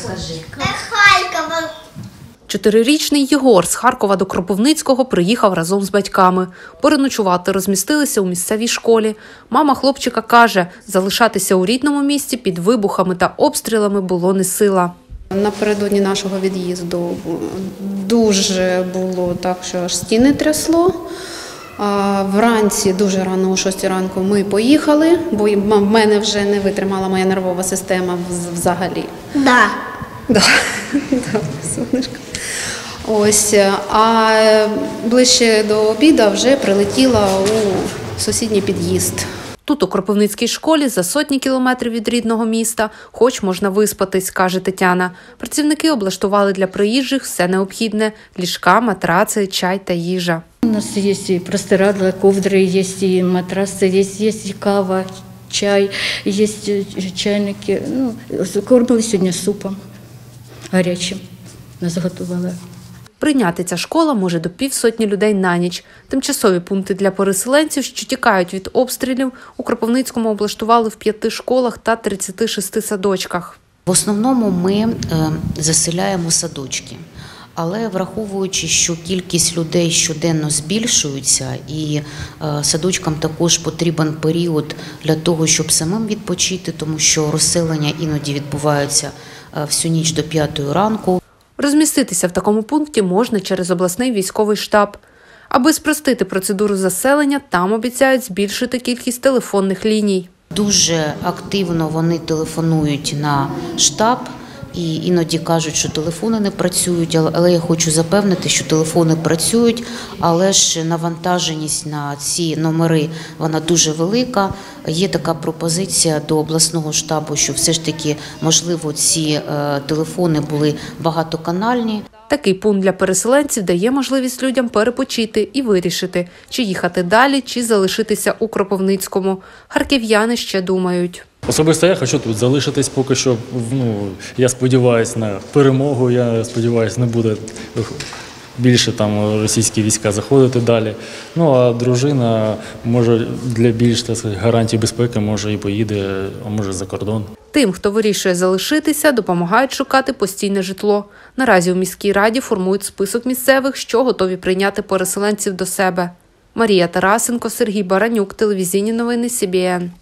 Харкова. 4-річний Єгор з Харкова до Кропивницького приїхав разом з батьками. Переночувати розмістилися у місцевій школі. Мама хлопчика каже, залишатися у рідному місті під вибухами та обстрілами було не сила. Напередодні нашого від'їзду дуже було так, що аж стіни трясло. Вранці, дуже рано, о 6 ранку, ми поїхали, бо в мене вже не витримала моя нервова система взагалі. Да. Да, сонечко. Ось, а ближче до обіду вже прилетіла у сусідній під'їзд. Тут, у Кропивницькій школі, за сотні кілометрів від рідного міста, хоч можна виспатись, каже Тетяна. Працівники облаштували для приїжджих все необхідне – ліжка, матраци, чай та їжа. У нас есть и простырадла, ковдры, есть и матрасы, есть и кава, чай, есть чайники. Ну, кормили сьогодні супом гарячим. Нас готували. Прийняти ця школа може до 50 людей на ніч. Тимчасові пункти для переселенців, що тікають від обстрілів, у Кропивницькому облаштували в 5 школах та 36 садочках. В основному ми заселяємо садочки. Але враховуючи, що кількість людей щоденно збільшується і садочкам також потрібен період для того, щоб самим відпочити, тому що розселення іноді відбувається всю ніч до 5 ранку. Розміститися в такому пункті можна через обласний військовий штаб. Аби спростити процедуру заселення, там обіцяють збільшити кількість телефонних ліній. Дуже активно вони телефонують на штаб. І іноді кажуть, що телефони не працюють, але я хочу запевнити, що телефони працюють, але ж навантаженість на ці номери, вона дуже велика. Є така пропозиція до обласного штабу, що все ж таки, можливо, ці телефони були багатоканальні. Такий пункт для переселенців дає можливість людям перепочити і вирішити, чи їхати далі, чи залишитися у Кропивницькому. Харків'яни ще думають. Особисто я хочу тут залишитись поки що. Я сподіваюся на перемогу, я сподіваюся, не буде більше там російські війська заходити далі. Ну а дружина може для більш гарантій безпеки може і поїде, а може за кордон. Тим, хто вирішує залишитися, допомагають шукати постійне житло. Наразі у міській раді формують список місцевих, що готові прийняти переселенців до себе. Марія Тарасенко, Сергій Баранюк, телевізійні новини СІБІН.